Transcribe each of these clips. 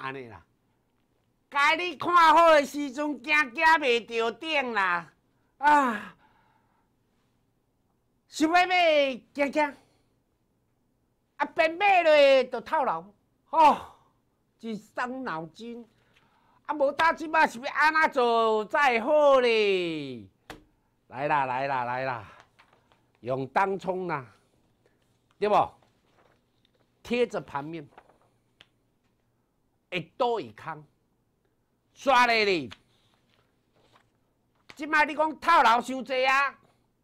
安尼啦。该你看好的时阵，行袂着顶啦，啊！想要买行，啊，变买落就套牢，吼，真伤脑筋。啊，无打即摆是要安怎做才好咧？来啦，用当冲啦，对不？贴着盘面，会多一空，刷咧哩。即摆你讲套牢伤济啊？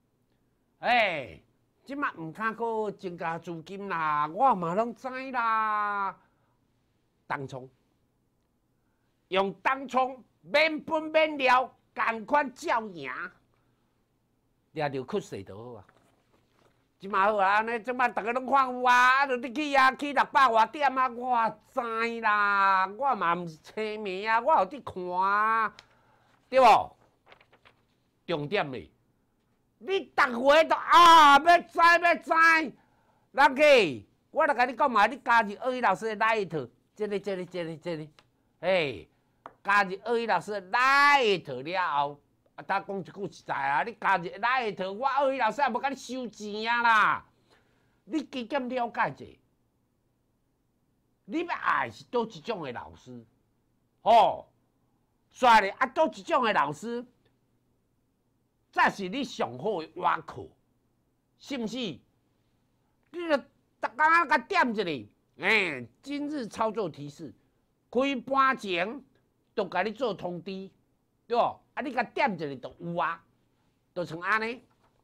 即摆唔通阁增加资金啦，我嘛拢知啦。当冲，用当冲免本免料，共款照赢，掠着趋势就好啊。即嘛好啊，安尼即摆大家拢看有啊，就你去啊，去600外点啊，我知啦，我嘛毋是青迷啊，我有伫看啊，对无？重点咧，你逐回都要知，人家我著甲你讲嘛，你加入鳄鱼老师的Light，这里，加入鳄鱼老师的Light了后。他讲一句实在啊，你加入Light，我鳄鱼老师也无甲你收钱啊啦。你加减了解者，你要爱是倒一种的老师，吼，煞咧啊倒一种的老师，才是你上好的挖课，是毋是？你著逐工甲点一下，今日操作提示，开盘前都甲你做通知，对无？啊，你甲点一下就有啊，就像安尼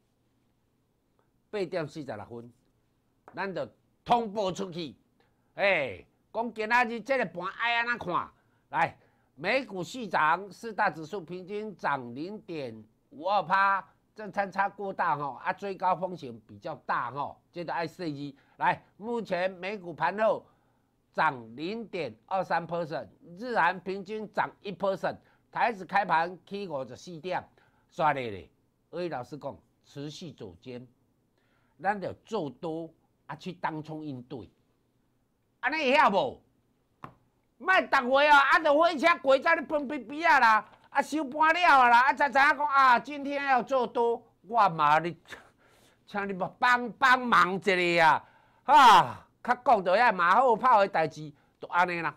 ，8点46分，咱就通报出去。讲今仔日这个盘爱安怎看？来，美股续涨，四大指数平均涨0.52%，正参差过大吼，啊，最高风险比较大吼，这个爱设计。来，目前美股盘后涨0.23%，日韩平均涨1%。台指开盘起54点，刷咧咧。鳄鱼老师讲，持续走坚，咱就做多啊，去当冲应对。安尼会晓无？莫逐回哦，啊，就火车过早你分逼啊啦，啊收盘了啊啦，啊才知影讲啊，今天要做多，我嘛你，请你帮忙一下啊，哈，较讲到遐马后炮的代志，就安尼啦。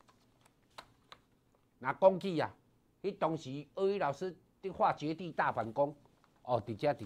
那讲起啊。迄当时，鳄鱼老师伫画绝地大反攻，哦，伫遮，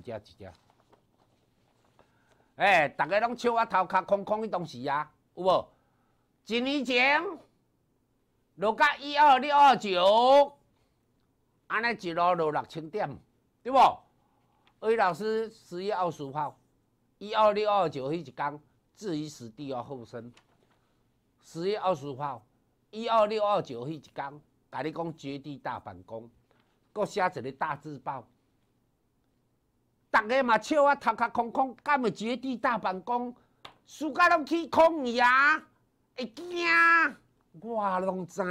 大家拢笑我头壳空空，迄当时啊，有无？1年前落到12629，安尼一路落6000点，对不？鳄鱼老师10月25号12629迄一天，置于死地而后生。10月25号12629迄一天。甲你讲绝地大反攻，搁写一个大字报，大家嘛笑我头壳空空，敢会绝地大反攻？输甲拢去空去啊，会惊！我拢知，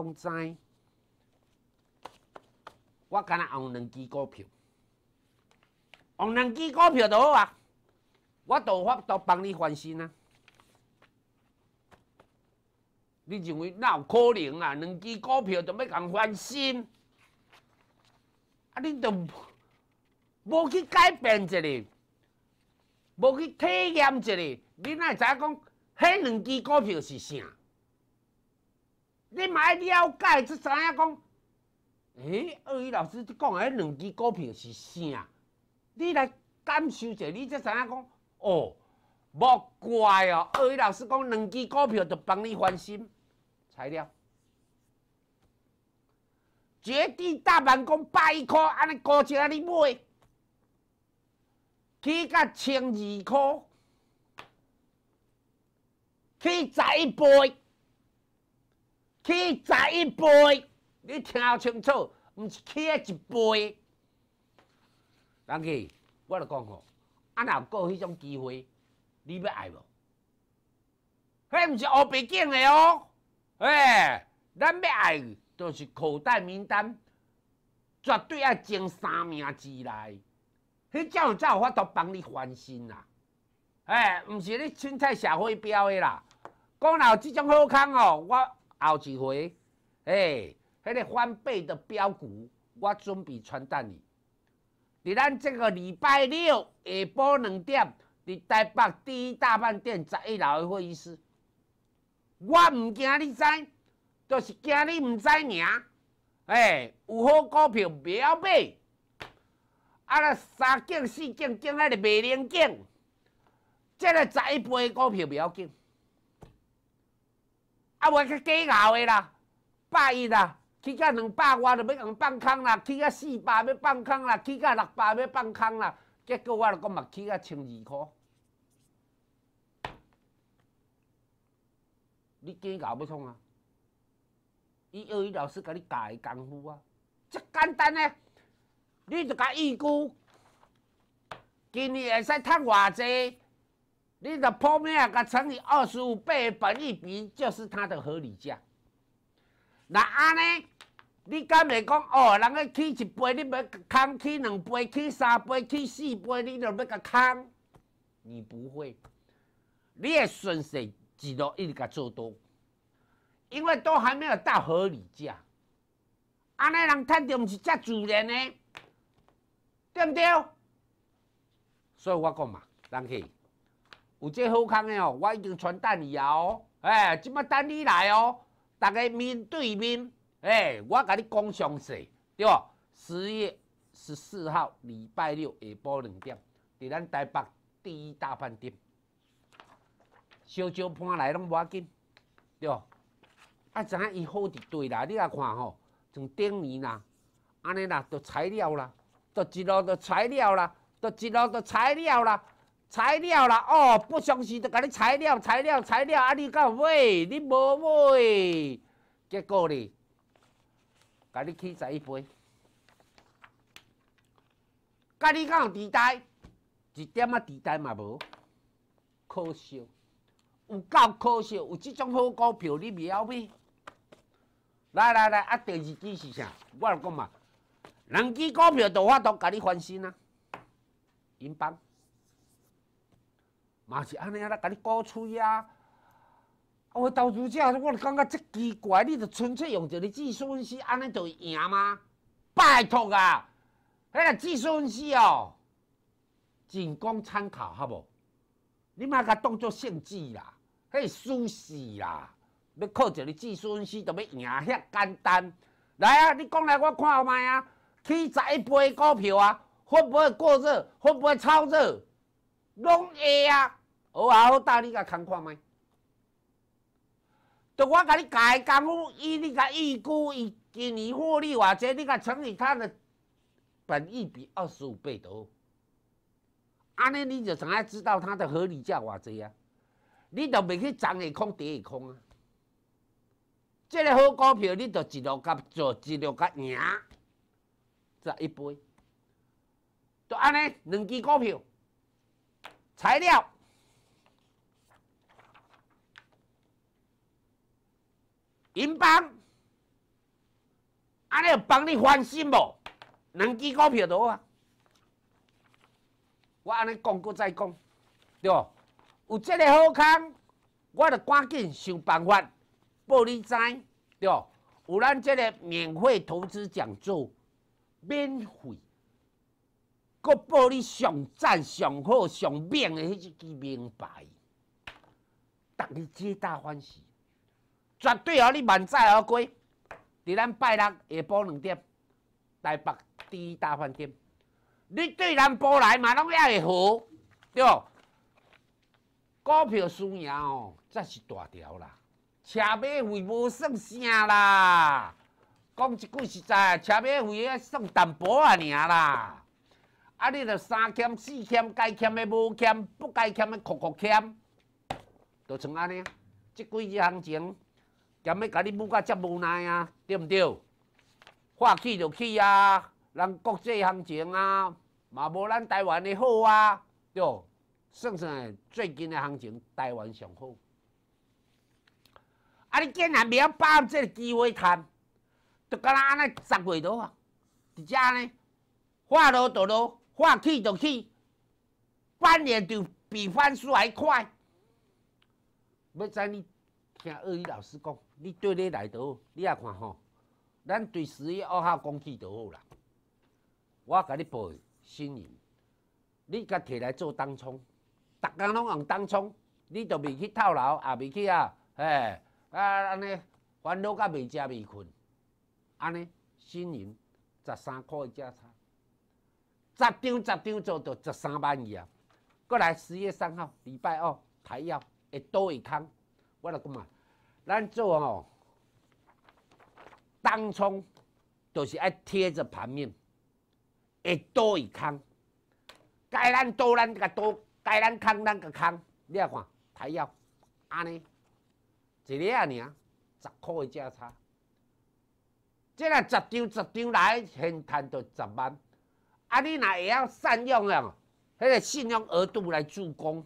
我敢若用2支股票，用2支股票就好啊，我就有法度帮你翻身啊。你认为哪有可能啊？2支股票就要共翻身，啊！你都无去改变一下，无去体验一下，你哪会知影讲迄2支股票是啥？你嘛爱了解，才知影讲，鳄鱼老师讲迄2支股票是啥？你来感受一下，你才知影讲，哦，莫怪哦，鳄鱼老师讲2支股票就帮你翻身。材料，绝地大反攻100块，安尼股价你买，起到12块，起11倍，起11倍，你听清楚，毋是起1倍。人家我就讲吼，啊若有迄种机会，你要爱无？迄毋是黑白警的哦。咱要爱就是口袋名单，绝对要前3名之内，迄才有法度帮你翻身啦。毋是你凊彩社会标的啦。讲若有即种好康哦，我后一回，迄个翻倍的标股，我准备传达你。伫咱这个礼拜六下晡2点，伫台北第一大饭店11楼的会议室。我唔惊你知，就是惊你唔知尔。有好股票袂晓买，那3件4件件迄个袂灵件，这个11倍的股票袂要紧。袂较假熬的啦，100亿啦。起到200外就要共放空啦，起到400要放空啦，起到600要放空啦，结果我就讲嘛，起到1200块。你假搞要创啊？伊学伊老师甲你教的功夫啊，这简单呢，你就甲预估，今年会使赚偌济，你就破面甲乘以25倍的本益比，就是它的合理价。那安尼，你敢袂讲哦？人个起1倍，你要空；起2倍，起3倍，起4倍，你就要甲空。你不会，你的顺势一路一直甲做多，因为都还没有到合理价。安尼人赚到，毋是遮自然的，对不对？所以我讲嘛，人去有这好康的哦，我已经传达你啊哦，即摆等你来哦。大家面对面，我甲你讲详细，对吧？10月14号礼拜六下晡2点，伫咱台北第一大饭店，烧酒盘来拢无要紧，对吧？知影伊好伫对啦，你来看吼，从顶年啦，安尼啦，就材料啦，就一路就材料啦，就一路就材料啦。材料啦，哦，不相信就甲你材料，啊！你敢有买？你无买，结果咧，甲你起11倍，甲你敢有地带？一点仔地带嘛无，可惜，有够可惜，有这种好股票你袂晓买。来，啊，第2支是啥？我就讲嘛，2支股票就法度甲你翻身啊，银邦。嘛是安尼啊，甲你鼓吹啊！我投资者，我就感觉这奇怪，你就纯粹用一个技术分析，安尼就会赢吗？拜托啊！迄个技术分析哦，仅供参考，好无？你莫甲当作胜机啦，迄输死啦！要靠一个技术分析，就要赢遐简单。来啊，你讲来我看卖啊！起11倍股票啊，会不会过热？会不会超热？拢会啊！好大你甲看看卖，就我甲你教的功夫，你甲预估伊今年获利偌济，你甲乘以它的本益比25倍就好。安尼你就知影知道它的合理价偌济啊，你就袂去涨下空跌下空啊。这个好股票，你就一路甲做，一路甲赢，11倍，就安尼2支股票，材料。银邦，安尼有帮你翻身无？2支股票就好啊。我安尼讲过再讲，对无？有这个好康，我就赶紧想办法报你知，对无？有咱这个免费投资讲座，免费，搁报你上赞、上好、上免的迄支名牌，等你皆大欢喜。绝对互你满载而归。伫咱拜六下晡2点，台北第一大饭店。你对南部来嘛，拢也会好，对无？股票输赢哦，才是大条啦。车马费无算啥啦。讲一句实在，车马费啊算淡薄啊尔啦。啊，你着3欠4欠，该欠的无欠，不该欠的酷欠，就像安尼。即几日行情。兼要甲你母甲遮无奈啊，对毋对？话起就起啊，人国际行情啊，嘛无咱台湾的好啊，对。算算最近的行情，台湾上好。啊，你竟然袂晓把握这个机会趁，就敢若安尼10月多啊，伫遮呢，话落就落，话起就起，翻脸就比翻书还快。要知你听鳄鱼老师讲，你对你来就好，你也看吼，咱对10月2号公起就好啦。我甲你报新营，你甲摕来做当冲，逐工拢用当冲，你就未去套牢，也未去啊，安尼烦恼甲未食未困，安尼新营13块的价差，10张做到13万二啊。过来10月3号礼拜2台药会多会空，我就讲嘛，咱做吼当冲，就是爱贴着盘面，会多会空，该咱多咱甲多，该咱空咱甲空，你啊看台药安尼一日啊尔10块的价差，这若10张来现赚到10万，啊你若会晓善用啊。迄个信用额度来助攻，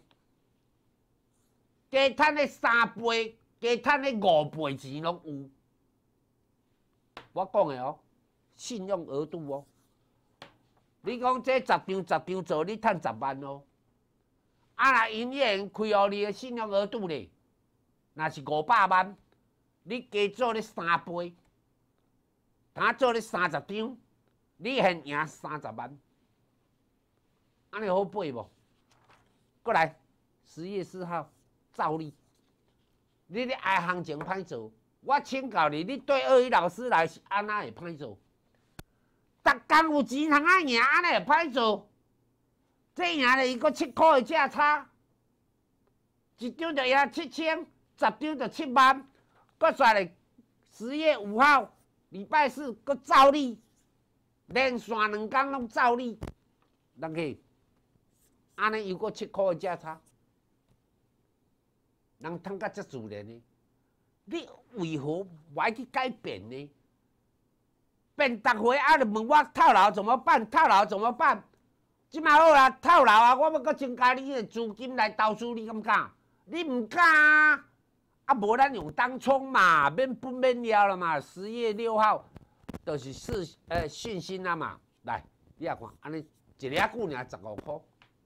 加赚的3倍，加赚的5倍钱拢有。我讲的哦，信用额度哦。你讲这10张做，你赚10万哦。啊，若营业员开互你的信用额度咧，若是500万，你加做咧3倍，他做咧30张，你现赢30万。安尼好背无？过来，10月4号照例，你咧爱行情歹做，我请教你，你对鳄鱼老师来是安那会歹做？逐工有钱通啊赢，安尼会歹做？这赢了伊个7块的价差，一张就赢7000，10张就7万，搁再来10月5号礼拜4搁照例，连续2天拢照例，人去。安尼又搁7块的价差，人赚甲遮自然呢？你为何不爱去改变呢？变逐回啊，就问我套牢怎么办？套牢怎么办？即马好啦，套牢啊！我要搁增加你的资金来投资，你敢敢？你唔敢啊？啊，无咱用当冲嘛，免不免了了嘛。10月6号就是讯息啦嘛。来，你也看，安尼一日股尔15块。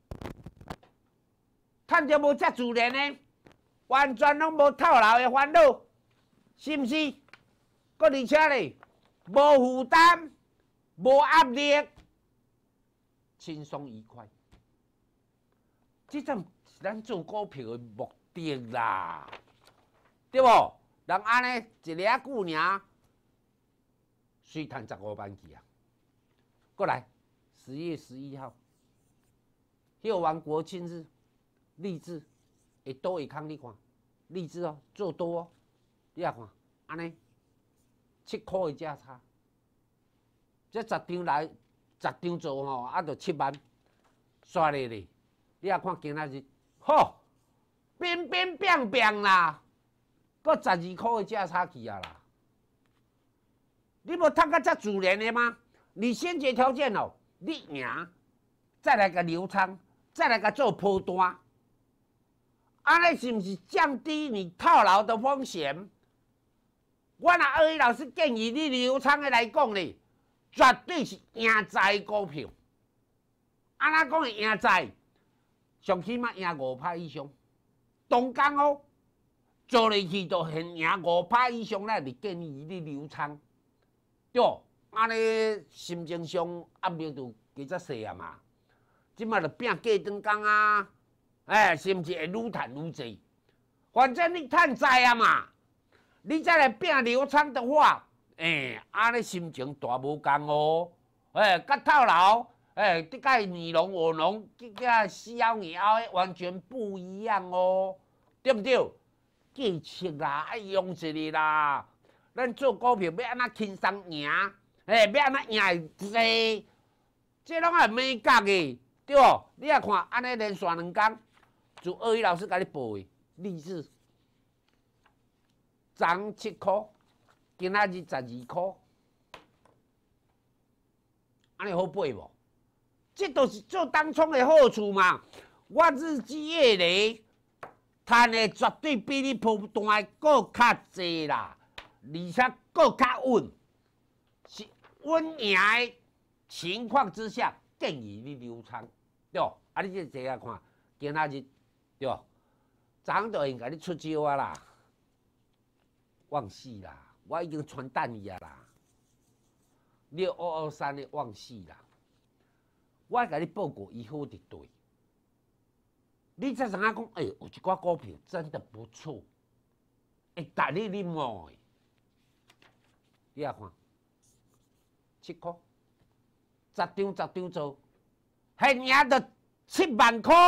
赚着无遮自然呢，完全拢无套牢的烦恼，是毋是？搁而且咧，无负担，无压力，轻松愉快。这种是咱做股票的目的啦，对无？人安尼一日股尔，随赚15万去啊！过来，10月11号，又玩国庆日。励志会多会空，你看，励志哦，做多哦，你也看，安尼7块的价差，这10张来，10张做吼，啊，就7万，刷咧咧，你也看今仔日，吼，乒乒啦，搁12块的价差去啊啦，你无赚到遮自然的吗？你先决条件哦，你赢，再来个流仓，再来个做波段。安尼是不是降低你套牢的风险？我拿鳄鱼老师建议你流仓的来讲咧，绝对是赢在股票。安怎讲会赢在？上起码赢5%以上。同工哦，做落去就现赢5%以上咧，就建议你流仓。对，安尼心情上压力就加较细啊嘛。即马就拼过长工啊。是毋是会愈赚愈济？反正你赚在啊嘛，你再来拼流仓的话，安尼心情大无共哦。甲套牢，你甲你龙我龙，甲死咬硬咬完全不一样哦，对不对？计策啦，爱用一下啦。咱做股票要安怎轻松赢？要安怎赢会济？这拢系美角的，对不？你也看，安尼连续2天。就鳄鱼老师甲你报的励志，涨7块，今仔日12块，安尼好背无？这都是做当冲的好处嘛。我日积月累，赚的绝对比你波段搁较济啦，而且搁较稳。是稳赢的情况之下，建议你流仓，对不？啊，你这坐下看，今仔日。对，昨就应该你出招啊啦， 旺死啦！我已经传单伊啊啦，6523的旺死啦！我甲你报过，伊好伫对，你才知影讲，有一寡股票真的不错，会带你啉哦。你啊看，7块，10张做，还赢着7万块。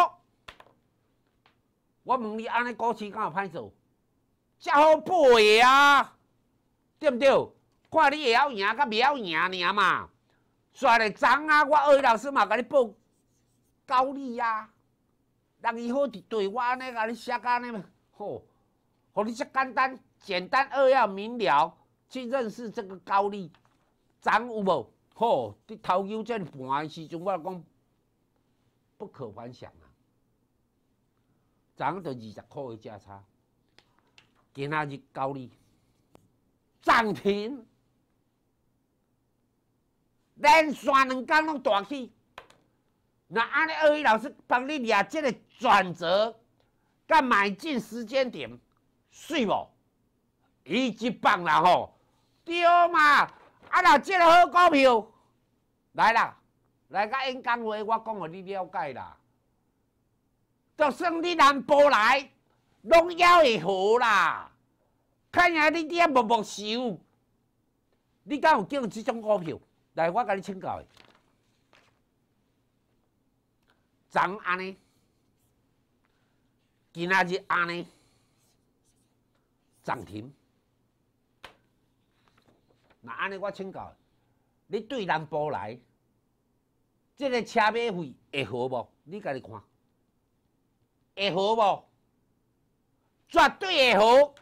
我问你，安尼股市敢有歹做？才好买啊，对不对？看你会晓赢，甲袂晓赢尔嘛。煞咧昨啊，我二老师嘛甲你报高利啊，人伊好伫对，我安尼甲你写甲安尼，吼，互你遮简单、简单扼要、明了去认识这个高利，昨有无？吼，你头牛这盘的时阵，我讲不可幻想啊。昨就20块的价差。今仔日高利涨停，连续2天拢大起。那安尼二一老师帮你抓这个转折，甲买进时间点，水无？伊一棒啦吼，对嘛？啊，若这个好股票，来啦，来甲演讲话，我讲互你了解啦。就算你南部来。拢要会好啦，看下你点默默收，你敢有见这种股票？来，我甲你请教的。昨安尼，今仔日安尼，涨停。那安尼我请教，你对南部来，这个车马费会好无？你家己看，会好无？绝对会好。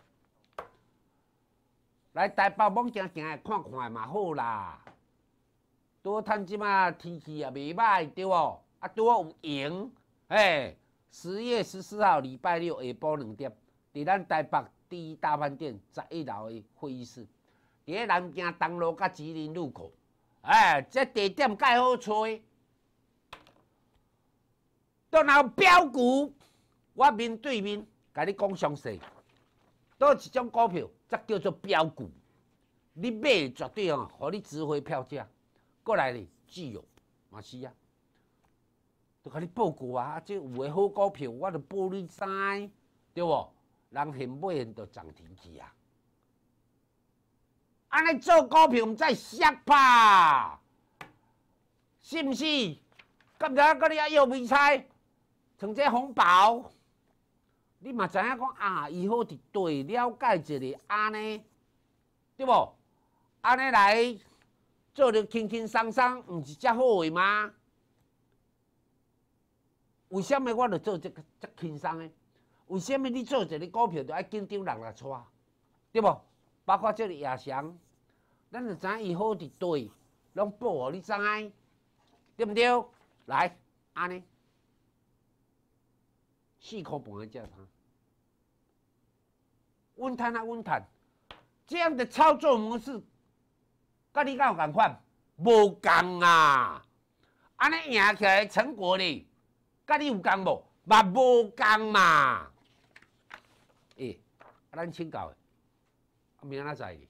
来台北猛行行看看嘛好啦。拄趁即马天气也袂歹，对无？啊，拄有闲，10月14号礼拜六下晡2点，伫咱台北第一大饭店11楼的会议室，伫咧南京东路甲吉林路口，这地点介好找。都有标股，我面对面。甲你讲详细，倒一种股票才叫做标股，你买绝对哦，互你值回票价。过来咧，具有嘛是啊，都甲你报过啊，这有诶好股票，我就报你知，对无？人现买现就涨停去啊！安尼做股票毋知瞎吧？是毋是？今日甲你啊要美彩，像这红包。你嘛知影讲啊，伊好伫对了解一下安尼，对无？安尼来做着轻轻松松，毋是遮好诶吗？为什么我着做这个遮轻松诶？为什么你做一个股票就爱紧张人来带，对无？包括这个夜翔，咱就知影伊好伫对，拢报互你知，对毋对？来，安尼。4块半的价差，稳赚啊稳赚，这样的操作模式，甲你敢有共款？无共啊！安尼赢起来的成果呢，甲你有共无？嘛无共嘛！咱请教的，明仔载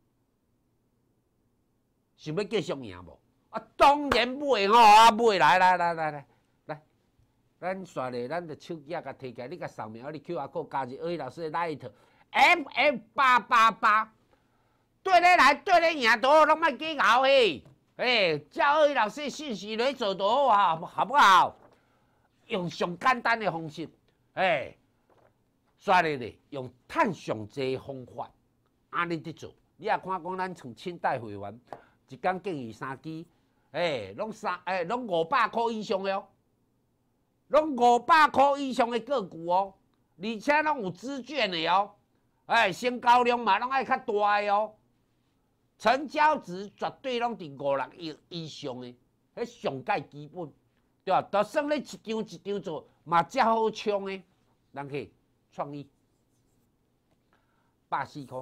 想要继续赢无？啊，当然买吼，买来。咱刷咧，咱就手机啊，甲摕起来，你甲扫描你 QR code 加入二一老师的 Light FF888，对咧来，对咧赢都好，拢莫计较嘿，照二一老师的信息来做就好啊，好不好？用上简单的方式，刷咧用趁上济的方法，安尼伫做。你也看讲，咱像清代会员，一工建议3支，拢500块以上的哦。拢500块以上的个股哦，而且拢有资券的哦，成交量嘛拢爱较大的哦，成交值绝对拢伫5、6亿以上的，迄上界基本，对吧？就算你一张做，嘛才好冲的，人去创意104块，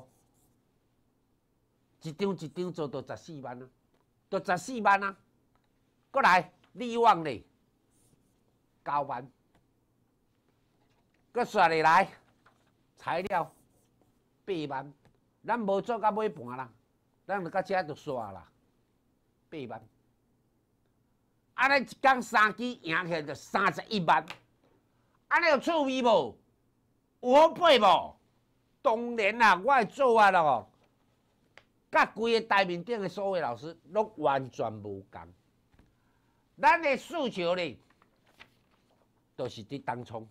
一张做到14万啊，到14万啊，过来利旺咧。9万，搁刷下来，材料8万， 咱无做到尾盘啦，咱就到遮就煞啦，8万。安尼一天3支赢起来就31万，安尼有趣味无？有好买无？当然啦，我的做法咯，甲规个台面顶的所有老师拢完全无共。咱的诉求咧，就是伫当冲，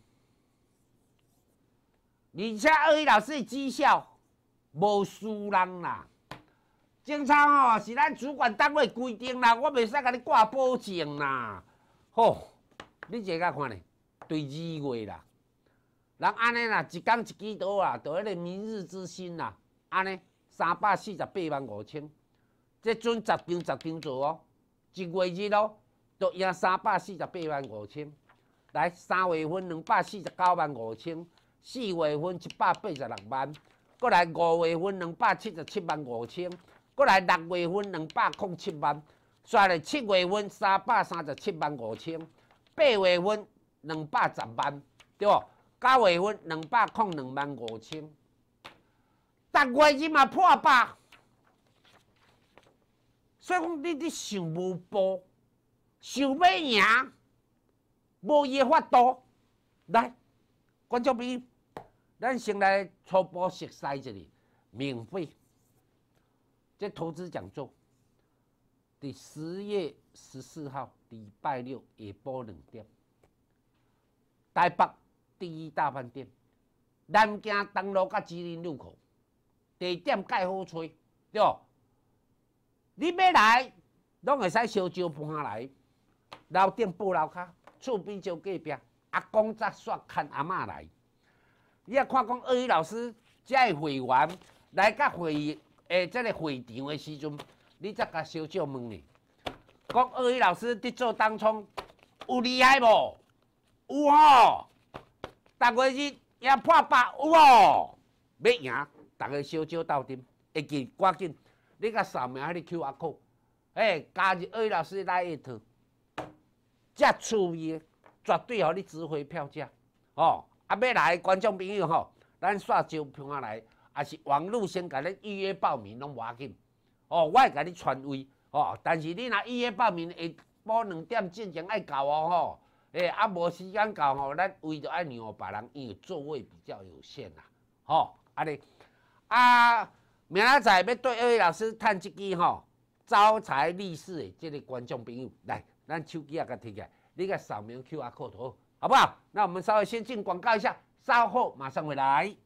而且二一老师的绩效无输人啦。正常是咱主管单位规定啦，我袂使甲你挂保证啦。吼，你坐甲看咧，对2月啦，人安尼啦，一天一支刀啦，就迄个明日之星啦，安尼348万5千，这准10张做哦，1月日哦，就赢348万5千。来，3月份249万5千，4月份186万，过来5月份277万5千。过来6月份207万，刷来7月份337万5千，8月份210万，对不？9月份202万5千，10月日嘛破100，所以讲你想无步，想要赢，无伊的法度。来，观众朋友，咱先来初步熟悉一下，免费。这投资讲座，第10月14号礼拜六下晡2点，台北第一大饭店，南京东路甲吉林路口，地点介好找，对不？你要来，拢会使烧酒搬来，楼顶报楼骹，厝边招隔壁，阿公则煞牵阿嬷来。你啊看讲二一老师这个会员来甲会议。这个会场的时阵，你才甲小姐问呢，讲二一老师伫做当冲有厉害无？有吼，10月日也破100有哦。要赢，大家小酒斗阵，会记赶紧，你甲扫描迄个 QR code，加入二一老师的 Lite， 这趣味的，绝对互你值回票价。哦，啊要来观众朋友吼，咱刷招票来。也是网络先甲你预约报名，拢无要紧。哦，我会甲你传位。哦，但是你若预约报名，下晡2点之前爱到哦吼。啊无时间到吼，咱位就爱让互别人，因为座位比较有限啦。吼，安尼。啊，明仔载要对二位老师趁一支吼招财利市的这个观众朋友，来，咱手机啊甲摕起来，你甲扫描 QR code 好不好？那我们稍微先进广告一下，稍后马上回来。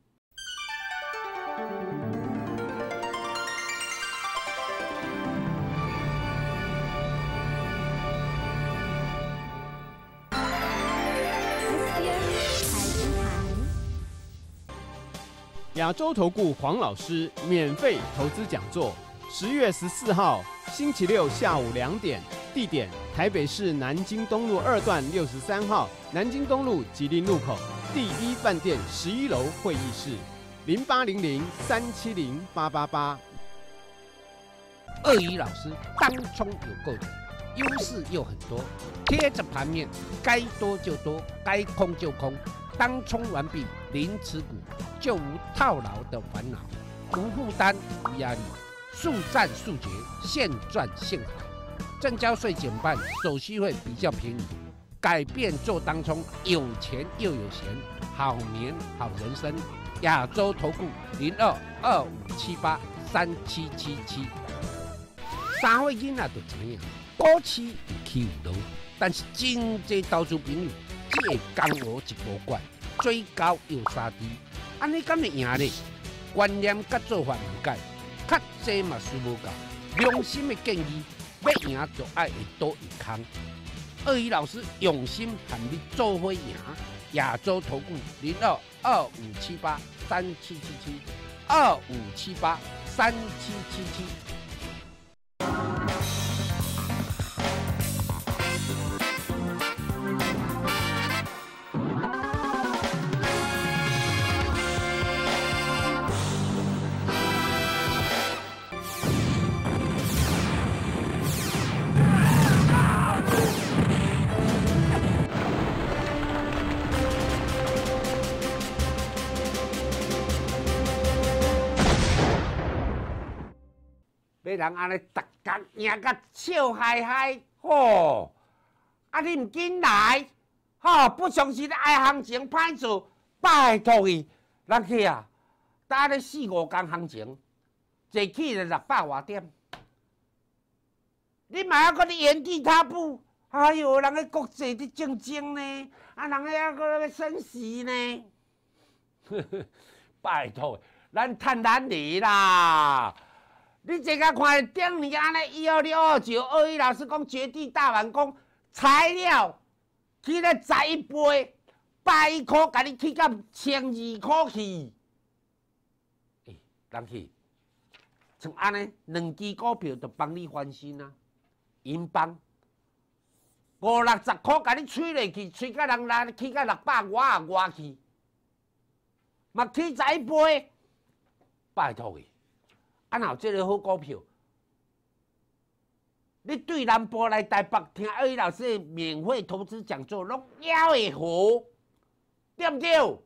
亚洲投顾黄老师免费投资讲座，10月14号星期六下午2点，地点台北市南京东路2段63号南京东路吉林路口第一饭店11楼会议室。0800-370-888。 二一老师当冲有够准，优势又很多，贴着盘面，该多就多，该空就空。当冲完毕，零持股就无套牢的烦恼，无负担，无压力，速战速决，现赚现好。证交税减半，手续费比较便宜，改变做当冲，有钱又有闲，好年好人生。亚洲投顾0225783777，三岁囡仔就知影，股市有起有落，但是真济投资朋友只会江河一波管，追高又杀低，安尼敢会赢咧？观念甲做法唔改，较济嘛输无够。良心的建议，要赢就爱会多一空。二一老师用心和你做伙赢。亚洲投顾0225783777，25783777。 被人安尼逐工赢甲笑嗨嗨，吼！啊，你唔紧来，吼！不相信爱行情歹做，拜托伊，人去啊！打咧4、5工行情，坐起就600外点，你嘛还搁咧原地踏步？哎呦，人个国际伫竞争呢，啊，人个还搁咧升息呢。拜托，咱趁咱嚟啦！你这个看顶年安尼12629，21老师讲绝地大完工，材料起咧11倍，81块，甲你起到1200块去。人去，像安尼2支股票就帮你翻身啊！银邦50、60块，甲你吹落去，吹到人来起到650外去，嘛起11倍，拜托你。啊，有这个好股票，你对南部来台北听21老师的免费投资讲座，拢了会好，对不对？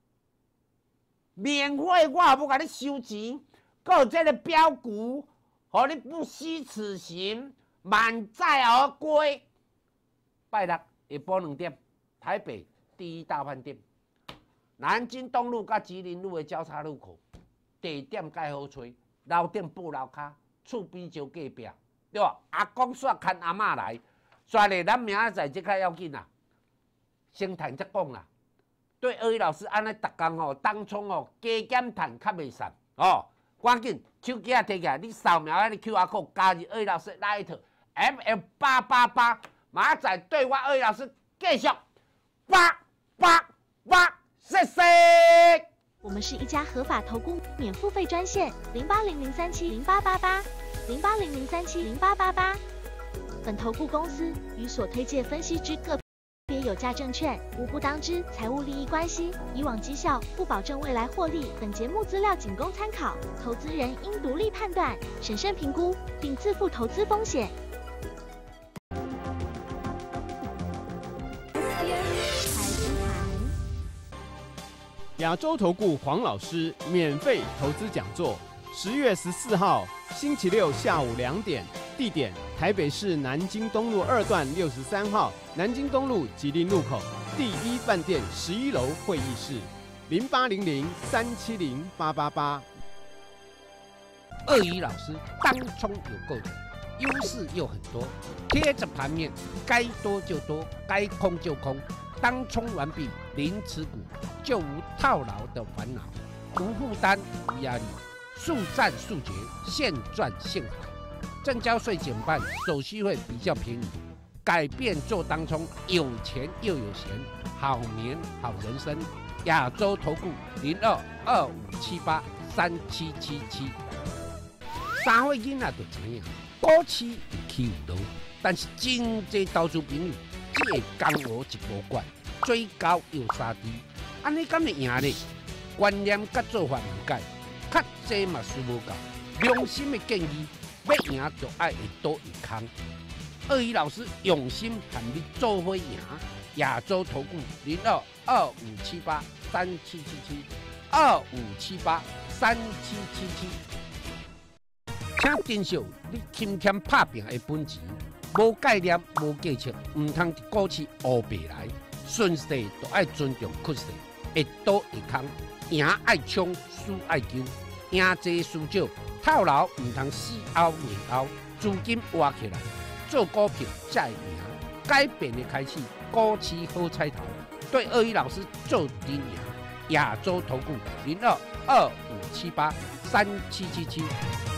免费我也不甲你收钱，还有这个标股，互你不虚此行，满载而归。拜六下晡2点，台北第一大饭店，南京东路甲吉林路的交叉路口，地点介好找。楼顶布楼骹，厝边就隔壁，对吧？阿公煞牵阿嬷来，所以咱明仔载即较要紧啦。先谈则讲啦，对21老师安尼逐工吼，当冲吼加减赚较袂散哦。赶紧手机啊摕起来，你扫描迄个 QR code 加入21老师 Light MF888，明仔载对我21老师继续888，谢谢。 我们是一家合法投顾免付费专线，0800370888，0800370888。本投顾公司与所推介分析之个别有价证券无不当之财务利益关系，以往绩效不保证未来获利。本节目资料仅供参考，投资人应独立判断、审慎评估，并自负投资风险。 亚洲投顾黄老师免费投资讲座，10月14号星期六下午2点，地点台北市南京东路2段63号南京东路吉林路口第一饭店11楼会议室，0800370888。 21老师当冲有够的，优势又很多，贴着盘面，该多就多，该空就空。当冲完毕，零持股就无套牢的烦恼，无负担无压力，速战速决，现赚现还。证交税减半，手续费比较便宜，改变做当冲，有钱又有闲，好年好人生。亚洲投顾0225783777。三岁囡仔就知影，股市有起有落，但是真济投资朋友。这个江湖一波怪，追高又杀低，安尼敢会赢呢？观念甲做法唔改，较济嘛输无够。良心的建议，要赢就爱会多会空。21老师用心和你做伙赢。亚洲投顾0225783777，25783777。请珍惜你勤俭打拼的本钱。无概念、无技巧，唔通伫股市乌白来。顺势就爱尊重趋势，会多会空，赢爱冲，输爱救，赢多输少，套牢唔通死拗硬拗，资金挖起来，做股票才会赢。改变的开始，股市好彩头，对21老师做阵赢。亚洲投顾0225783777。